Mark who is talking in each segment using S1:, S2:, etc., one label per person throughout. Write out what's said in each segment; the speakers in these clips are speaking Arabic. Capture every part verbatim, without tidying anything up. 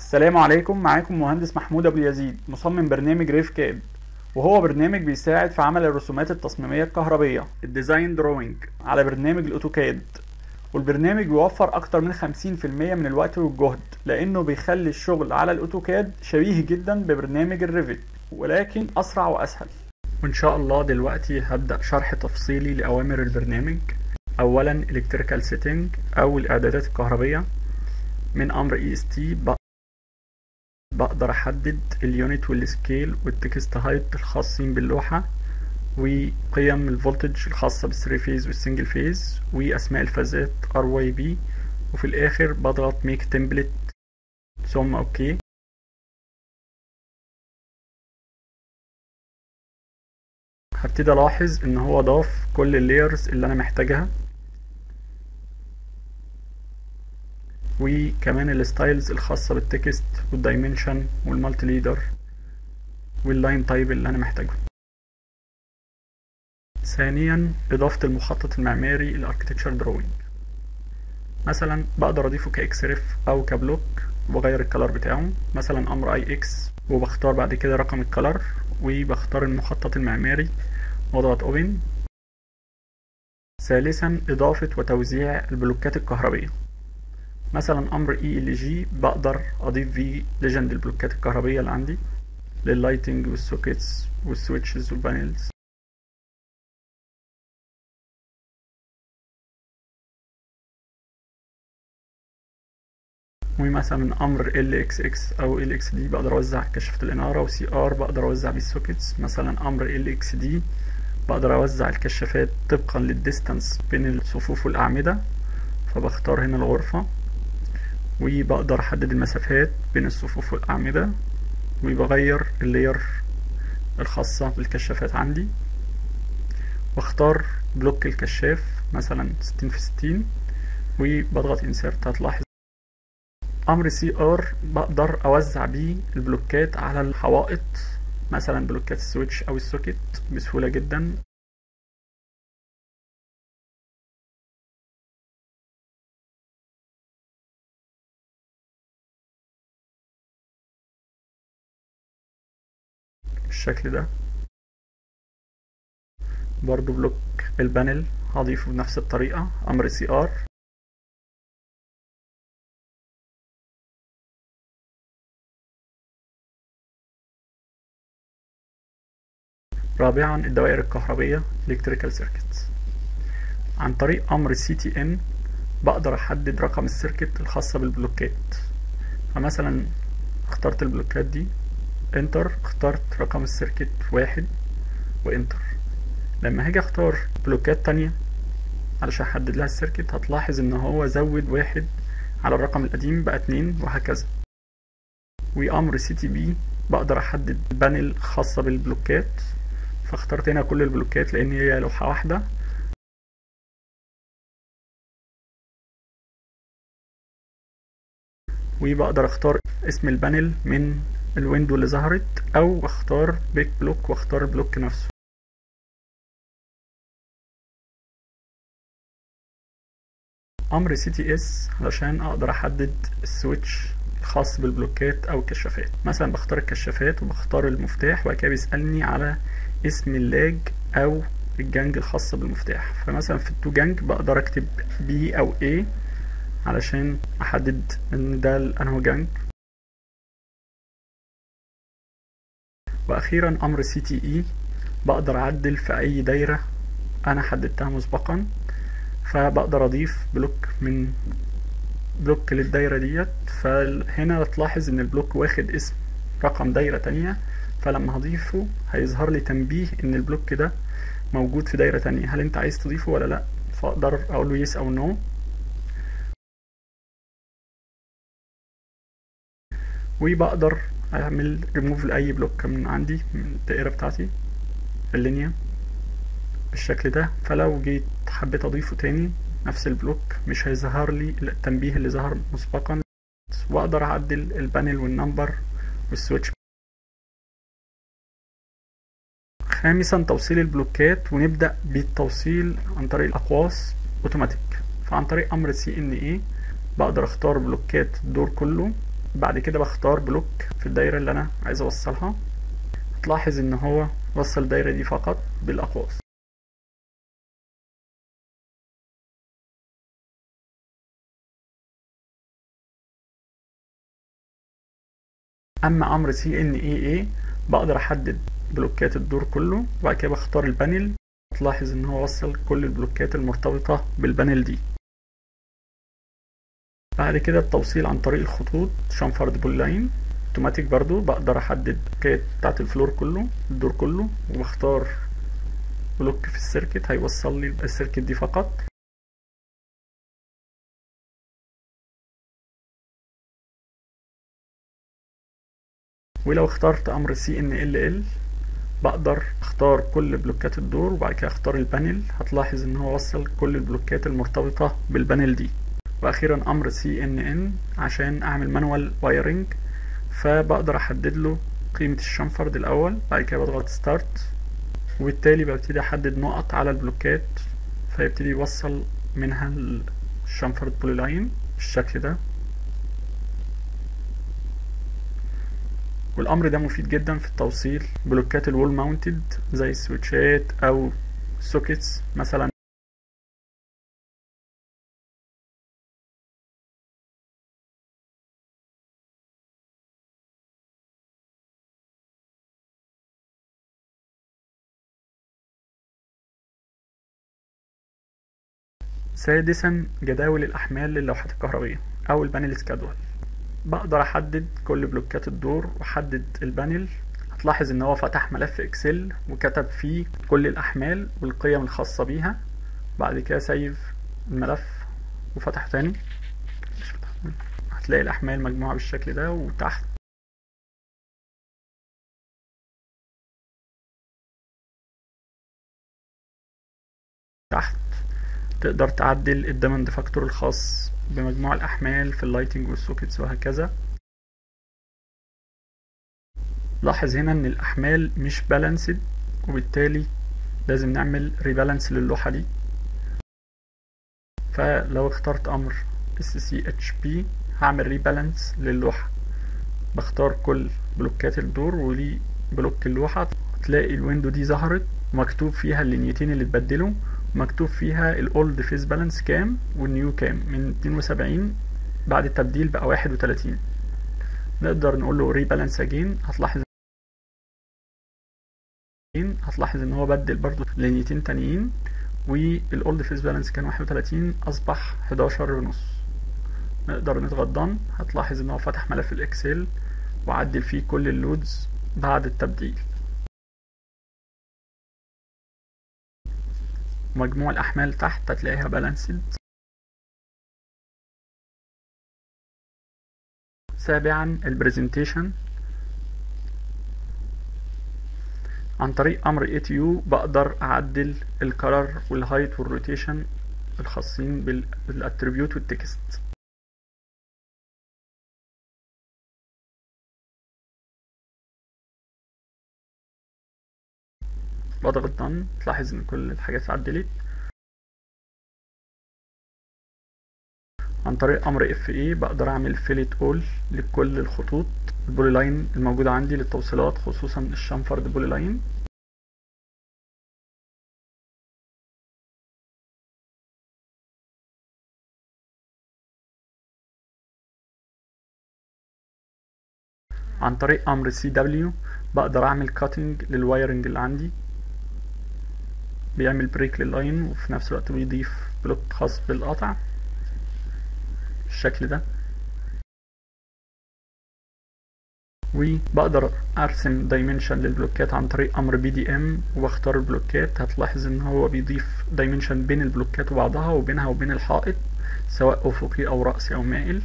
S1: السلام عليكم. معاكم مهندس محمود ابو يزيد، مصمم برنامج ريف كاد، وهو برنامج بيساعد في عمل الرسومات التصميمية الكهربية الديزاين دروينج على برنامج الاوتوكاد. والبرنامج بيوفر اكتر من خمسين في المية من الوقت والجهد، لانه بيخلي الشغل على الاوتوكاد شبيه جدا ببرنامج الريفت، ولكن اسرع واسهل. وان شاء الله دلوقتي هبدأ شرح تفصيلي لأوامر البرنامج. اولا electrical setting او الاعدادات الكهربية. من امر اي اس تي بقدر احدد اليونت والسكيل والتكست هايت الخاصين باللوحة، وقيم الفولتج الخاصة بالثري فيز والسنجل فيز، واسماء الفازات ار واي بي. وفي الاخر بضغط ميك تمبلت ثم اوكي. هبتدي الاحظ ان هو ضاف كل اللايرز اللي انا محتاجها، وكمان الستايلز الخاصة بالتكست والدايمنشن والمالتي ليدر واللاين تايب اللي انا محتاجه. ثانيا اضافة المخطط المعماري الاركتكتشر دروينج. مثلا بقدر اضيفه كاكس ريف او كبلوك، وبغير الكلر بتاعه، مثلا امر اي اكس، وبختار بعد كده رقم الكلر، وبختار المخطط المعماري واضغط اوبن. ثالثا اضافة وتوزيع البلوكات الكهربية. مثلا امر اي ال جي بقدر اضيف فيه ليجند البلوكات الكهربية اللي عندي لللايتنج والسوكيتس والسويتشز والبانلز. ومثلا امر ال اكس اكس او ال اكس دي بقدر اوزع كشافة الانارة، وسي ار بقدر اوزع بيه السوكيتس. مثلا امر ال اكس دي بقدر اوزع الكشافات طبقا للديستانس بين الصفوف والاعمدة، فبختار هنا الغرفة، وبقدر احدد المسافات بين الصفوف والاعمدة، وبغير اللير الخاصة بالكشافات عندي، واختار بلوك الكشاف مثلا ستين في ستين، وبضغط انسيرت. هتلاحظ امر سي ار بقدر اوزع بيه البلوكات على الحوائط، مثلا بلوكات السويتش او السوكيت بسهولة جدا. بالشكل ده. برضو بلوك البانل هضيفه بنفس الطريقة، امر سي ار. رابعا الدوائر الكهربية electrical circuits. عن طريق امر سي تي ان بقدر احدد رقم السيركت الخاصة بالبلوكات. فمثلا اخترت البلوكات دي، انتر، اخترت رقم السيركت واحد وانتر. لما هاجي اختار بلوكات تانية علشان احدد لها السيركت، هتلاحظ ان هو زود واحد على الرقم القديم بقى اتنين وهكذا. وامر سي تي بي بقدر احدد بانل خاصة بالبلوكات، فاخترت هنا كل البلوكات لان هي لوحة واحدة. وبقدر اختار اسم البانل من الويندو اللي ظهرت، او اختار بيك بلوك واختار البلوك نفسه. امر سي تي اس علشان اقدر احدد السويتش الخاص بالبلوكات او الكشافات. مثلا بختار الكشافات وبختار المفتاح، وبعد كده بيسألني على اسم اللاج او الجنج الخاصة بالمفتاح. فمثلا في التو جنج بقدر اكتب بي او اي علشان احدد ان ده انه جنج. واخيرا امر سي تي اي بقدر اعدل في اي دايرة انا حددتها مسبقا، فبقدر اضيف بلوك من بلوك للدايرة ديت. فهنا تلاحظ ان البلوك واخد اسم رقم دايرة تانية، فلما هضيفه هيظهر لي تنبيه ان البلوك ده موجود في دايرة تانية، هل انت عايز تضيفه ولا لا؟ فاقدر اقول له يس او نو. وبقدر اعمل ريموف لاي بلوك من عندي من الدائرة بتاعتي اللينيا بالشكل ده. فلو جيت حبيت اضيفه تاني نفس البلوك مش هيظهر لي التنبيه اللي ظهر مسبقا. واقدر اعدل البانل والنمبر والسويتش. خامسا توصيل البلوكات، ونبدأ بالتوصيل عن طريق الاقواس اوتوماتيك. فعن طريق امر سي ان اي بقدر اختار بلوكات الدور كله، بعد كده بختار بلوك في الدايرة اللي انا عايز اوصلها. تلاحظ ان هو وصل الدايرة دي فقط بالاقواس. اما امر سي ان اي اي بقدر احدد بلوكات الدور كله، وبعد كده بختار البانل. تلاحظ ان هو وصل كل البلوكات المرتبطة بالبانل دي. بعد كده التوصيل عن طريق الخطوط شامفرد بول لاين اوتوماتيك برضو، بقدر احدد البلوكات بتاعت الفلور كله الدور كله، وبختار بلوك في السيركت هيوصل لي السيركت دي فقط. ولو اخترت امر سي ان ال ال بقدر اختار كل بلوكات الدور، وبعد كده اختار البانل. هتلاحظ ان هو وصل كل البلوكات المرتبطة بالبانل دي. واخيرا امر سي ان ان عشان اعمل مانوال وايرنج، فبقدر احدد له قيمة الشامفرد الاول، بعد كده بضغط ستارت، وبالتالي ببتدي احدد نقط على البلوكات، فيبتدي يوصل منها الشامفرد بولي لاين بالشكل ده. والامر ده مفيد جدا في التوصيل بلوكات الوول ماونتد زي السويتشات او سوكيتس مثلا. سادسا جداول الاحمال للوحات الكهربية او البانل سكادول. بقدر احدد كل بلوكات الدور واحدد البانل. هتلاحظ ان هو فتح ملف اكسل وكتب فيه كل الاحمال والقيم الخاصة بيها. بعد كده سيف الملف وفتحه تاني، هتلاقي الاحمال مجموعة بالشكل ده. وتحت تحت تقدر تعدل الديماند فاكتور الخاص بمجموع الاحمال في اللايتنج والسوكيتس وهكذا. لاحظ هنا ان الاحمال مش بالانسد، وبالتالي لازم نعمل ريبالانس للوحة دي. فلو اخترت امر اس سي اتش بي هعمل ريبالانس للوحة. بختار كل بلوكات الدور ولي بلوك اللوحة. تلاقي الويندو دي ظهرت مكتوب فيها اللينيتين اللي اتبدلوا، مكتوب فيها الاولد فيز بالانس كام والنيو كام. من اتنين وسبعين بعد التبديل بقى واحد وتلاتين. نقدر نقول له ريبالانس اجين. هتلاحظ هتلاحظ ان هو بدل برضو لينيتين تانيين، والاولد فيز بالانس كان واحد وتلاتين اصبح حداشر ونص. نقدر نضغط دان. هتلاحظ ان هو فتح ملف الاكسل وعدل فيه كل اللودز بعد التبديل. مجموع الاحمال تحت هتلاقيها بالانسد. سابعا البرزنتيشن. عن طريق امر اي تي يو بقدر اعدل الكلر والهايت والروتيشن الخاصين بالاتريبيوت والتكست. بضغط دان تلاحظ ان كل الحاجات اتعدلت. عن طريق امر اف اي بقدر اعمل فيلت اول لكل الخطوط البولي لاين الموجودة عندي للتوصيلات، خصوصا الشامفرد بولي لاين. عن طريق امر سي دبليو بقدر اعمل كاتنج للوايرنج اللي عندي، بيعمل بريك لللاين وفي نفس الوقت بيضيف بلوك خاص بالقطع بالشكل ده. وبقدر ارسم دايمنشن للبلوكات عن طريق امر بي دي ام واختار البلوكات. هتلاحظ ان هو بيضيف دايمنشن بين البلوكات وبعضها وبينها وبين الحائط، سواء افقي او رأسي او مائل.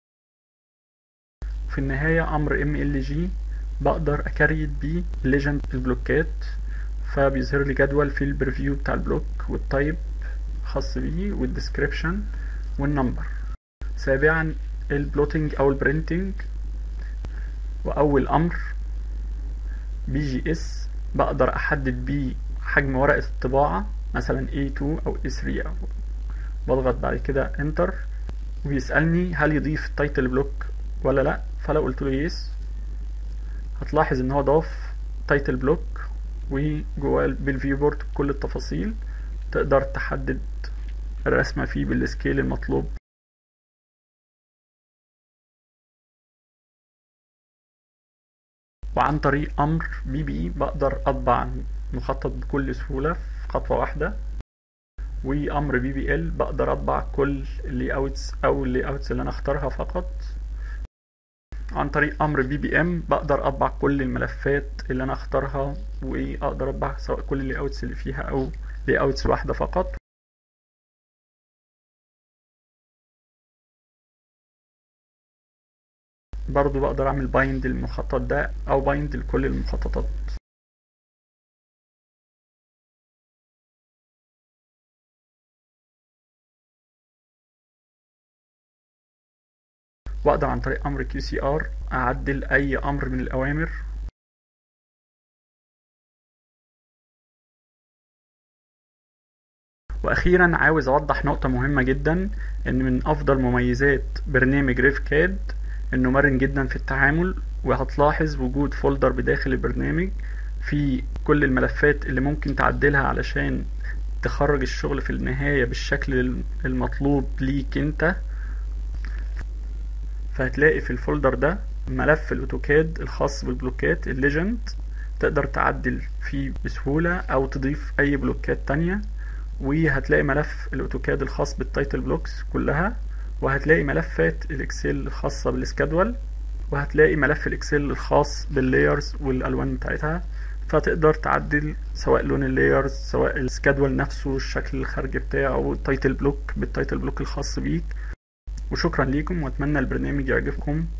S1: في النهاية امر ام ال جي بقدر اكريت بيه ليجند البلوكات، فبيظهر لي جدول في البريفيو بتاع البلوك والتايب خاص بيه والديسكريبشن والنمبر. سابعا البلوتنج او البرينتنج. واول امر بي جي اس بقدر احدد بيه حجم ورقة الطباعة، مثلا إيه تو او إيه ثري. أو بضغط بعد كده انتر وبيسألني هل يضيف التايتل بلوك ولا لا. فلو قلت له يس هتلاحظ ان هو ضاف تايتل بلوك، وجواه بالفيو بورد كل التفاصيل. تقدر تحدد الرسمة فيه بالسكيل المطلوب. وعن طريق امر بي بي اي بقدر اطبع مخطط بكل سهولة في خطوة واحدة. وامر بي بي ال بقدر اطبع كل اللي اوتس او اللي اوتس اللي انا اختارها فقط. عن طريق امر بي بي ام بقدر اطبع كل الملفات اللي انا اختارها، واقدر اطبع سواء كل اللي اوتس اللي فيها او لي اوتس واحدة فقط. برضو بقدر اعمل بايند للمخطط ده او بايند لكل المخططات. واقدر عن طريق امر كيو سي ار اعدل اي امر من الاوامر. واخيرا عاوز اوضح نقطة مهمة جدا، ان من افضل مميزات برنامج ريف كاد انه مرن جدا في التعامل. وهتلاحظ وجود فولدر بداخل البرنامج في كل الملفات اللي ممكن تعدلها علشان تخرج الشغل في النهاية بالشكل المطلوب ليك انت. فهتلاقي في الفولدر ده ملف الاوتوكاد الخاص بالبلوكات الليجند، تقدر تعدل فيه بسهولة او تضيف اي بلوكات تانية. وهتلاقي ملف الاوتوكاد الخاص بالتايتل بلوكس كلها، وهتلاقي ملفات الاكسل الخاصة بالسكادول، وهتلاقي ملف الاكسل الخاص باللايرز والالوان بتاعتها. فتقدر تعدل سواء لون اللايرز، سواء السكادول نفسه، الشكل الخارجي بتاعه، التايتل بلوك بالتايتل بلوك الخاص بيك. وشكرا ليكم، واتمنى البرنامج يعجبكم.